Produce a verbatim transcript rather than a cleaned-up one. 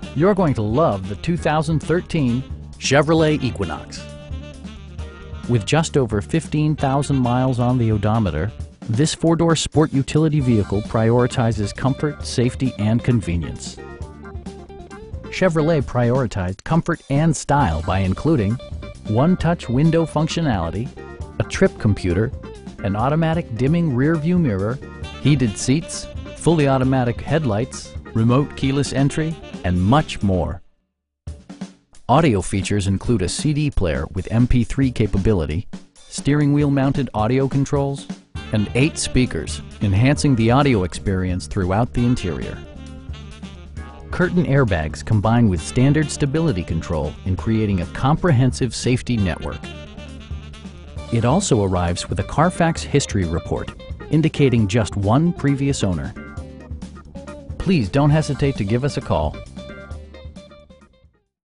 You're going to love the two thousand thirteen Chevrolet Equinox. With just over fifteen thousand miles on the odometer, this four-door sport utility vehicle prioritizes comfort, safety, and convenience. Chevrolet prioritized comfort and style by including one-touch window functionality, a trip computer, an automatic dimming rear-view mirror, heated seats, fully automatic headlights, remote keyless entry, and much more. Audio features include a C D player with M P three capability, steering wheel mounted audio controls, and eight speakers, enhancing the audio experience throughout the interior. Curtain airbags combine with standard stability control in creating a comprehensive safety network. It also arrives with a Carfax history report, indicating just one previous owner. Please don't hesitate to give us a call.